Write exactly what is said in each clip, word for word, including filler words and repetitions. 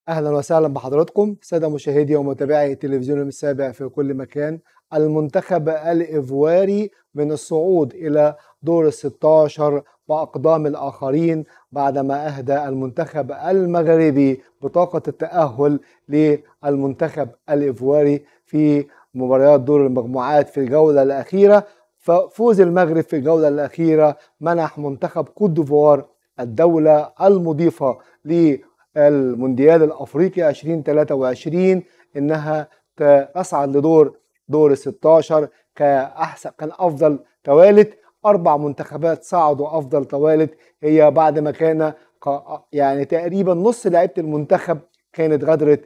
أهلا وسهلا بحضراتكم سادة مشاهدي ومتابعي التلفزيون السابع في كل مكان. المنتخب الإيفواري من الصعود إلى دور الستاشر بأقدام الآخرين بعدما أهدى المنتخب المغربي بطاقة التأهل للمنتخب الإيفواري في مباريات دور المجموعات في الجولة الأخيرة. ففوز المغرب في الجولة الأخيرة منح منتخب كوت ديفوار الدولة المضيفة ل المونديال الافريقي ألفين وثلاثة وعشرين انها تصعد لدور دور ال ستاشر كاحسن كان افضل توالد. اربع منتخبات صعدوا افضل توالد، هي بعد ما كان يعني تقريبا نص لعيبه المنتخب كانت غادرت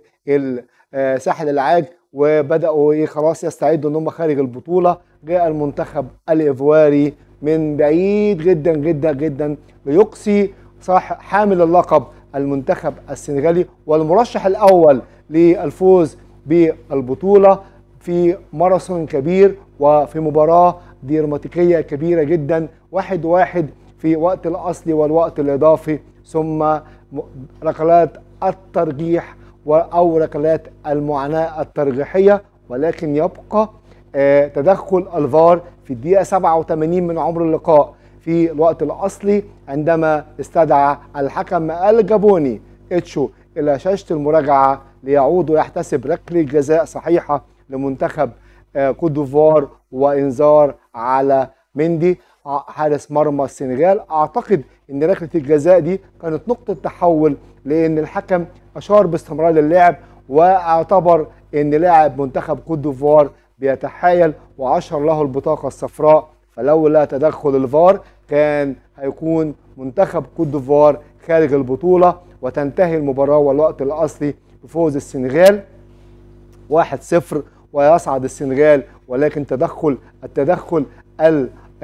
ساحل العاج وبداوا ايه خلاص يستعدوا ان هم خارج البطوله. جاء المنتخب الايفواري من بعيد جدا جدا جدا ليقصي صاحب حامل اللقب المنتخب السنغالي والمرشح الأول للفوز بالبطولة في ماراثون كبير وفي مباراة دراماتيكية كبيرة جدا، واحد واحد في وقت الأصلي والوقت الإضافي، ثم ركلات الترجيح أو ركلات المعاناة الترجيحية. ولكن يبقى تدخل الفار في الدقيقة سبعة وثمانين من عمر اللقاء في الوقت الأصلي عندما استدعى الحكم الجابوني إتشو إلى شاشة المراجعة ليعود ويحتسب ركلة جزاء صحيحة لمنتخب كوت ديفوار وإنذار على مندي حارس مرمى السنغال. أعتقد أن ركلة الجزاء دي كانت نقطة تحول، لأن الحكم أشار باستمرار للعب واعتبر أن لاعب منتخب كوت ديفوار بيتحايل وأشهر له البطاقة الصفراء. فلولا تدخل الفار كان هيكون منتخب كوت ديفوار خارج البطولة وتنتهي المباراة والوقت الأصلي بفوز السنغال واحد صفر ويصعد السنغال. ولكن تدخل التدخل ال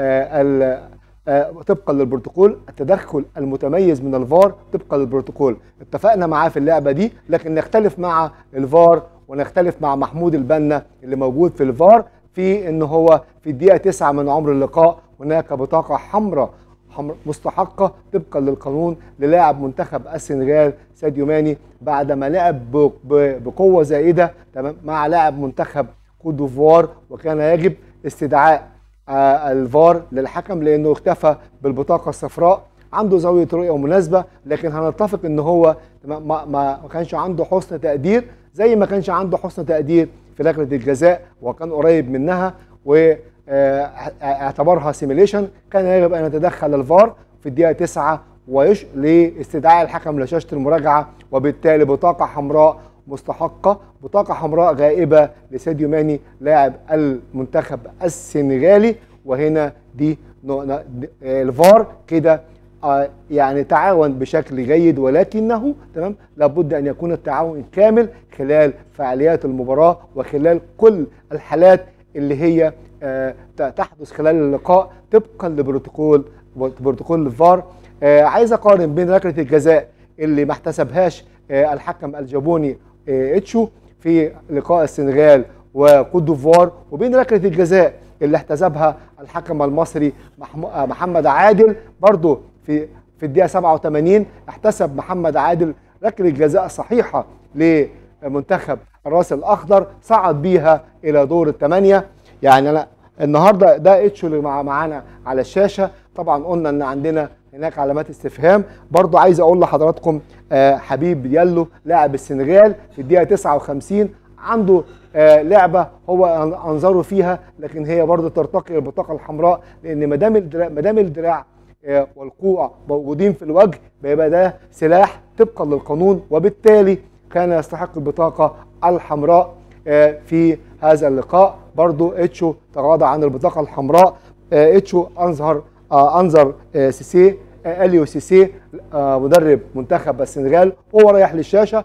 ال طبقا للبروتوكول، التدخل المتميز من الفار طبقا للبروتوكول اتفقنا معاه في اللعبة دي، لكن نختلف مع الفار ونختلف مع محمود البنا اللي موجود في الفار في ان هو في الدقيقه تسعة من عمر اللقاء هناك بطاقه حمراء مستحقه طبقا للقانون للاعب منتخب السنغال ساديو ماني بعد ما لعب بقوه زائده تمام مع لاعب منتخب كوت ديفوار، وكان يجب استدعاء الفار للحكم لانه اختفى بالبطاقه الصفراء. عنده زاويه رؤيه مناسبه، لكن هنتفق ان هو ما ما كانش عنده حسن تقدير زي ما كانش عنده حسن تقدير في ركله الجزاء وكان قريب منها واعتبرها سيميليشن. كان يجب ان يتدخل الفار في الدقيقه تسعة ويش لاستدعاء الحكم لشاشه المراجعه، وبالتالي بطاقه حمراء مستحقه، بطاقه حمراء غائبه لساديو ماني لاعب المنتخب السنغالي. وهنا دي الفار كده يعني تعاون بشكل جيد، ولكنه تمام لابد ان يكون التعاون كامل خلال فعاليات المباراه وخلال كل الحالات اللي هي تحدث خلال اللقاء طبقا لبروتوكول بروتوكول الفار. عايز اقارن بين ركله الجزاء اللي ما احتسبهاش الحكم الجابوني إتشو في لقاء السنغال وكوت ديفوار وبين ركله الجزاء اللي احتسبها الحكم المصري محمد عادل. برضو في في الدقيقه سبعة وثمانين احتسب محمد عادل ركله جزاء صحيحه لمنتخب الراس الاخضر صعد بيها الى دور الثمانيه. يعني انا النهارده ده اتشو اللي معانا على الشاشه. طبعا قلنا ان عندنا هناك علامات استفهام. برضو عايز اقول لحضراتكم حبيب ديالو لاعب السنغال في الدقيقه تسعة وخمسين عنده لعبه هو انظروا فيها، لكن هي برضو ترتقي البطاقه الحمراء، لان ما دام الدراع ما دام الدراع والكوع موجودين في الوجه بيبقى ده سلاح طبقا للقانون، وبالتالي كان يستحق البطاقه الحمراء في هذا اللقاء. برضو اتشو تغاضى عن البطاقه الحمراء. اتشو انظر انظر سيسي اليو سيسي مدرب منتخب السنغال وهو رايح للشاشه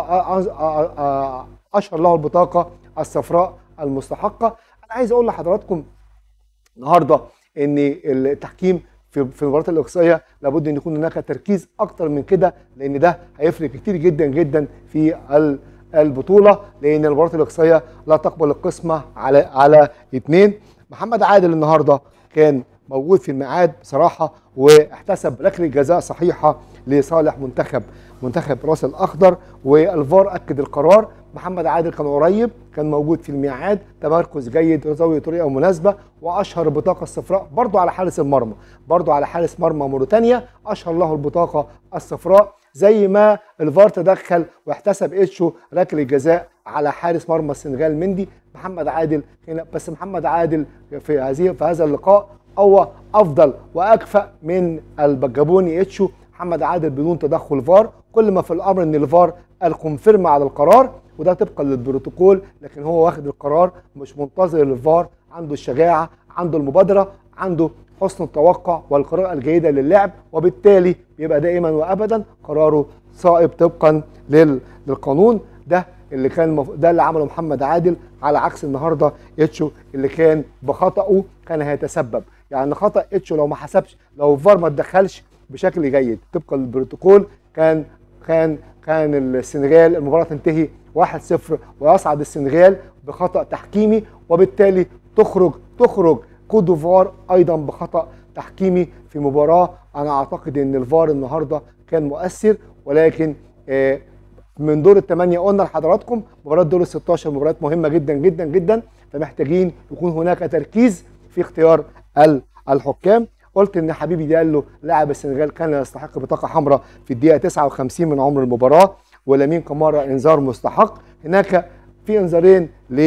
اشهر له البطاقه الصفراء المستحقه. انا عايز اقول لحضراتكم النهارده ان التحكيم في في المباريات الاقصائيه لابد ان يكون هناك تركيز اكتر من كده، لان ده هيفرق كتير جدا جدا في البطوله، لان المباريات الاقصائيه لا تقبل القسمه على على اثنين. محمد عادل النهارده كان موجود في الميعاد بصراحه، واحتسب ركله جزاء صحيحه لصالح منتخب منتخب راس الاخضر، والفار اكد القرار. محمد عادل كان قريب، كان موجود في الميعاد، تمركز جيد، زاويه طريقه مناسبه، واشهر البطاقه الصفراء برضه على حارس المرمى، برضه على حارس مرمى موريتانيا، اشهر له البطاقه الصفراء. زي ما الفار تدخل واحتسب اتشو ركله جزاء على حارس مرمى السنغال مندي، محمد عادل هنا. بس محمد عادل في هذه في هذا اللقاء هو افضل واكفأ من البجابوني اتشو. محمد عادل بدون تدخل فار، كل ما في الامر ان الفار الكونفيرم على القرار، وده طبقا للبروتوكول، لكن هو واخد القرار مش منتظر الفار، عنده الشجاعه، عنده المبادره، عنده حسن التوقع والقراءه الجيده للعب، وبالتالي بيبقى دائما وابدا قراره صائب طبقا للقانون. ده اللي كان مف... ده اللي عمله محمد عادل، على عكس النهارده اتشو اللي كان بخطأه كان هيتسبب. يعني خطأ اتشو لو ما حسبش، لو الفار ما اتدخلش بشكل جيد طبقا للبروتوكول، كان كان كان السنغال المباراه تنتهي واحد صفر ويصعد السنغال بخطأ تحكيمي، وبالتالي تخرج تخرج كوت ديفوار ايضا بخطأ تحكيمي في مباراه. انا اعتقد ان الفار النهارده كان مؤثر، ولكن آه من دور الثمانيه قلنا لحضراتكم مباراه دور ال ستاشر مباريات مهمه جدا جدا جدا، فمحتاجين يكون هناك تركيز في اختيار الحكام. قلت ان حبيبي ديالو لاعب السنغال كان يستحق بطاقه حمراء في الدقيقه تسعة وخمسين من عمر المباراه، ولامين كمارا انذار مستحق. هناك في انذارين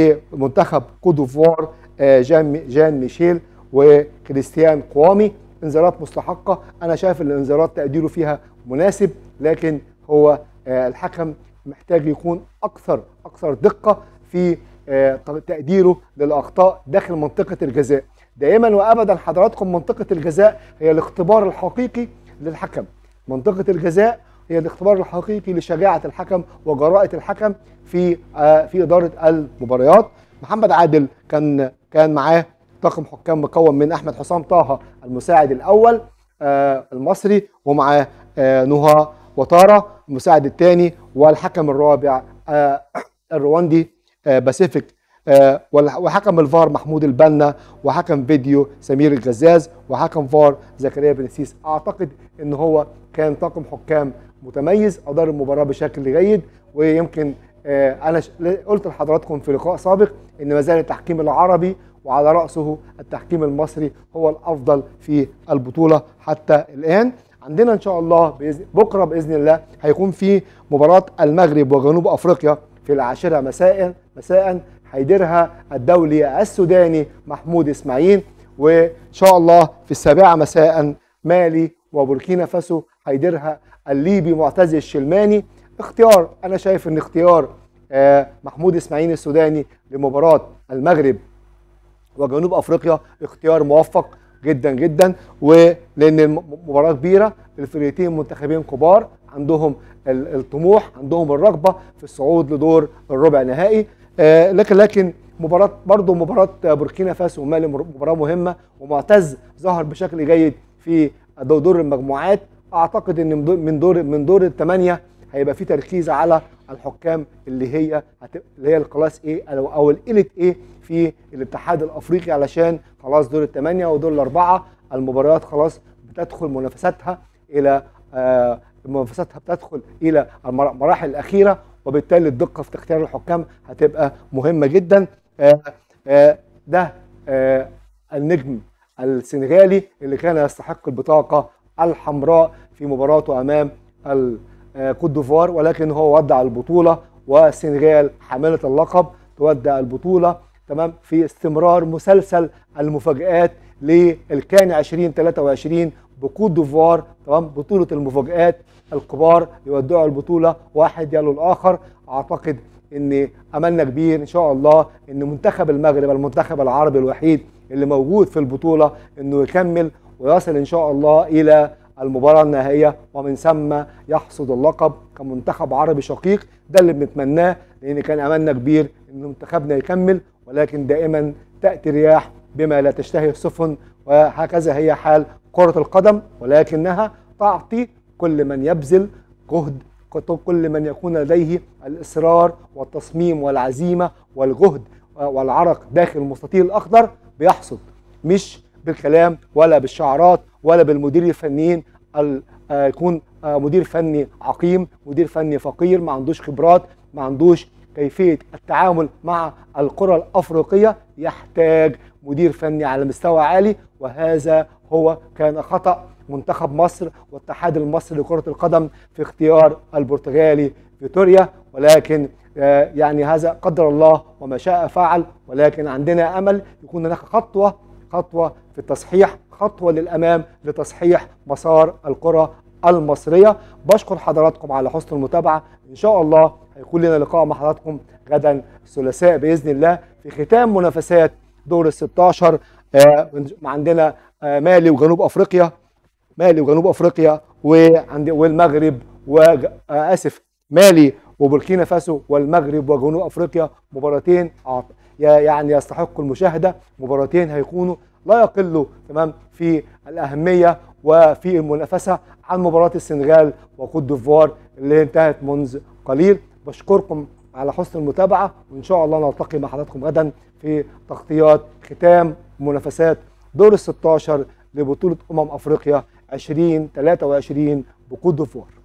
لمنتخب كوت ديفوار، جان جان ميشيل وكريستيان قوامي، انذارات مستحقه. انا شايف الانذارات تقديره فيها مناسب، لكن هو الحكم محتاج يكون اكثر اكثر دقه في تقديره للاخطاء داخل منطقه الجزاء. دائما وابدا حضراتكم منطقه الجزاء هي الاختبار الحقيقي للحكم، منطقه الجزاء هي الاختبار الحقيقي لشجاعه الحكم وجراءه الحكم في في اداره المباريات. محمد عادل كان كان معاه طاقم حكام مكون من احمد حسام طه المساعد الاول المصري، ومعاه نهى وطاره المساعد الثاني، والحكم الرابع الرواندي باسيفيك، وحكم الفار محمود البنا، وحكم فيديو سمير الجزاز، وحكم فار زكريا بن سيس. اعتقد ان هو كان طاقم حكام متميز ادار المباراه بشكل جيد. ويمكن انا قلت لحضراتكم في لقاء سابق ان ما زال التحكيم العربي وعلى راسه التحكيم المصري هو الافضل في البطوله حتى الان. عندنا ان شاء الله بإذن بكره باذن الله هيكون في مباراه المغرب وجنوب افريقيا في العاشره مساء مساء هيديرها الدولي السوداني محمود اسماعيل، وان شاء الله في السابعه مساء مالي وبوركينا فاسو هيديرها الليبي معتز الشلماني. اختيار انا شايف ان اختيار محمود اسماعيل السوداني لمباراه المغرب وجنوب افريقيا اختيار موفق جدا جدا، ولان المباراه كبيره، الفريقين منتخبين كبار عندهم الطموح، عندهم الرغبه في الصعود لدور الربع نهائي. آه لكن لكن مباراه برضه مباراه بوركينا فاسو ومالي مباراه مهمه، ومعتز ظهر بشكل جيد في دور المجموعات. اعتقد ان من دور من دور الثمانيه هيبقى في تركيز على الحكام اللي هي اللي هي الكلاس ايه او الاليت ايه في الاتحاد الافريقي، علشان خلاص دور الثمانيه ودور الاربعه المباريات خلاص بتدخل منافساتها الى آه منافساتها بتدخل الى المراحل الاخيره، وبالتالي الدقه في اختيار الحكام هتبقى مهمه جدا. آه آه ده آه النجم السنغالي اللي كان يستحق البطاقه الحمراء في مباراته امام كوت ديفوار، ولكن هو ودع البطوله، والسنغال حامله اللقب تودع البطوله. تمام، في استمرار مسلسل المفاجآت للكان ألفين وثلاثة وعشرين بكوت ديفوار. تمام، بطوله المفاجآت، الكبار يودعوا البطوله واحد يلو الاخر. اعتقد ان املنا كبير ان شاء الله ان منتخب المغرب المنتخب العربي الوحيد اللي موجود في البطوله انه يكمل ويصل ان شاء الله الى المباراه النهائيه، ومن ثم يحصد اللقب كمنتخب عربي شقيق. ده اللي بنتمناه، لان كان املنا كبير ان منتخبنا يكمل، ولكن دائما تاتي رياح بما لا تشتهي السفن، وهكذا هي حال كره القدم، ولكنها تعطي كل من يبذل جهد، كل من يكون لديه الاصرار والتصميم والعزيمه والجهد والعرق داخل المستطيل الاخضر بيحصد. مش بالكلام ولا بالشعارات ولا بالمدير الفنيين. يكون مدير فني عقيم، مدير فني فقير ما عندوش خبرات، ما عندوش كيفية التعامل مع القرى الأفريقية، يحتاج مدير فني على مستوى عالي. وهذا هو كان خطأ منتخب مصر والاتحاد المصري لكرة القدم في اختيار البرتغالي فيتوريا، ولكن يعني هذا قدر الله وما شاء فعل. ولكن عندنا أمل يكون هناك خطوة خطوة في التصحيح، خطوة للأمام لتصحيح مسار الكرة المصرية. بشكر حضراتكم على حسن المتابعة. إن شاء الله هيكون لنا لقاء مع حضراتكم غدا الثلاثاء بإذن الله في ختام منافسات دور الستاشر. عندنا مالي وجنوب أفريقيا، مالي وجنوب أفريقيا والمغرب وآسف مالي وبوركينا فاسو والمغرب وجنوب أفريقيا، مباراتين يعني يستحقوا المشاهدة، مباراتين هيكونوا لا يقلوا تمام في الأهمية وفي المنافسة عن مباراة السنغال وكوت ديفوار اللي انتهت منذ قليل. بشكركم على حسن المتابعة، وإن شاء الله نلتقي مع حضراتكم غدا في تغطيات ختام منافسات دور الستاشر لبطولة أمم أفريقيا ألفين وثلاثة وعشرين بكوت ديفوار.